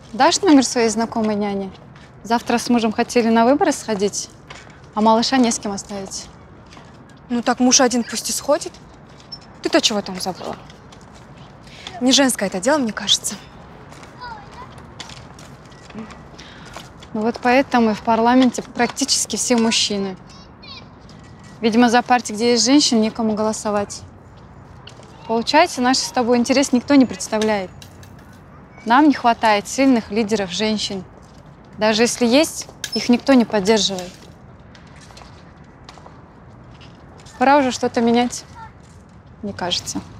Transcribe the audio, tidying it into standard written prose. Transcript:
Дашь номер своей знакомой няни? Завтра с мужем хотели на выборы сходить, а малыша не с кем оставить. Ну так муж один пусть и сходит. Ты-то чего там забыла? Не женское это дело, мне кажется. Ну вот поэтому и в парламенте практически все мужчины. Видимо, за партии, где есть женщины, некому голосовать. Получается, наш с тобой интерес никто не представляет. Нам не хватает сильных лидеров женщин. Даже если есть, их никто не поддерживает. Пора уже что-то менять, мне кажется.